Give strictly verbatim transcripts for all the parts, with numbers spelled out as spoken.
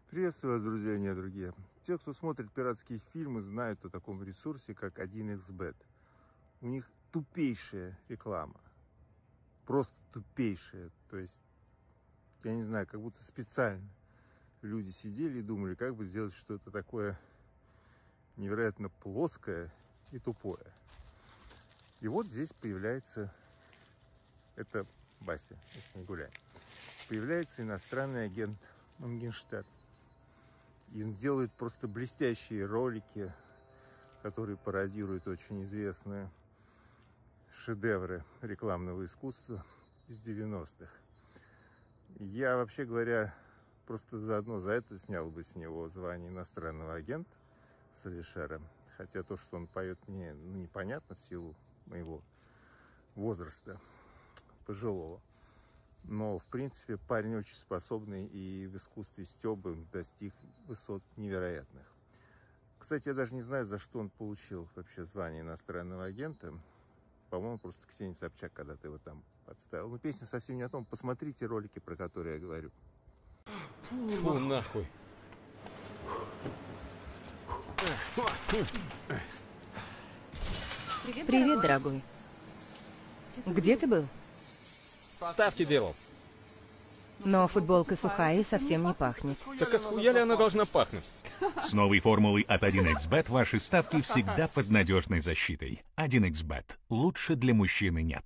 Приветствую вас, друзья и недруги. Те, кто смотрит пиратские фильмы, знают о таком ресурсе, как один икс бет. У них тупейшая реклама. Просто тупейшая. То есть, я не знаю, как будто специально люди сидели и думали, как бы сделать что-то такое невероятно плоское и тупое. И вот здесь появляется, это Бася, если не гуляем, появляется иностранный агент Мангенштадт. И он делает просто блестящие ролики, которые пародируют очень известные шедевры рекламного искусства из девяностых. Я, вообще говоря, просто заодно за это снял бы с него звание иностранного агента с Алишера. Хотя то, что он поет, мне ну, непонятно в силу моего возраста пожилого. Но, в принципе, парень очень способный, и в искусстве стёбы достиг высот невероятных. Кстати, я даже не знаю, за что он получил вообще звание иностранного агента. По-моему, просто Ксения Собчак когда-то его там подставил. Но песня совсем не о том. Посмотрите ролики, про которые я говорю. Фу, нахуй. Привет, Привет, дорогой. Где ты был? Ставки делал. Но футболка сухая и совсем не пахнет. Так а схуя ли она должна пахнуть? С новой формулой от один икс бет ваши ставки всегда под надежной защитой. один икс бет. Лучше для мужчины нет.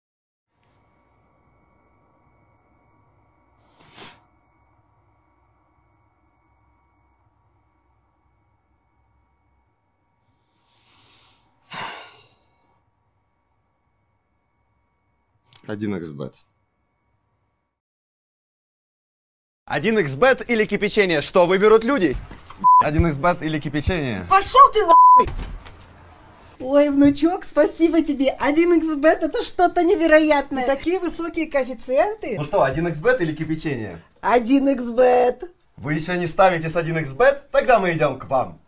один икс бет. один икс бет или кипячение? Что выберут люди? один икс бет или кипячение? Пошел ты нахуй! Ой, внучок, спасибо тебе. один икс бет это что-то невероятное. И такие высокие коэффициенты. Ну что, один икс бет или кипячение? один икс бет. Вы еще не ставите с один икс бет? Тогда мы идем к вам.